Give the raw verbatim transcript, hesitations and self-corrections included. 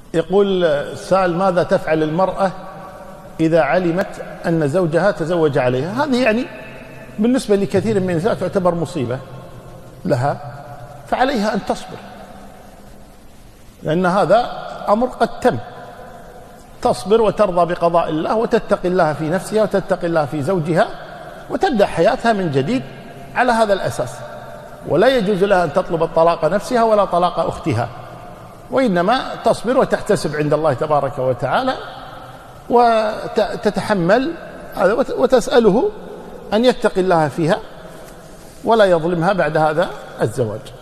يقول السائل: ماذا تفعل المرأة إذا علمت أن زوجها تزوج عليها؟ هذه يعني بالنسبة لكثير من النساء تعتبر مصيبة لها، فعليها أن تصبر، لأن هذا أمر قد تم. تصبر وترضى بقضاء الله وتتقي الله في نفسها وتتقي الله في زوجها وتبدأ حياتها من جديد على هذا الأساس، ولا يجوز لها أن تطلب الطلاق نفسها ولا طلاق أختها، وإنما تصبر وتحتسب عند الله تبارك وتعالى وتتحمل هذا وتسأله أن يتقي الله فيها ولا يظلمها بعد هذا الزواج.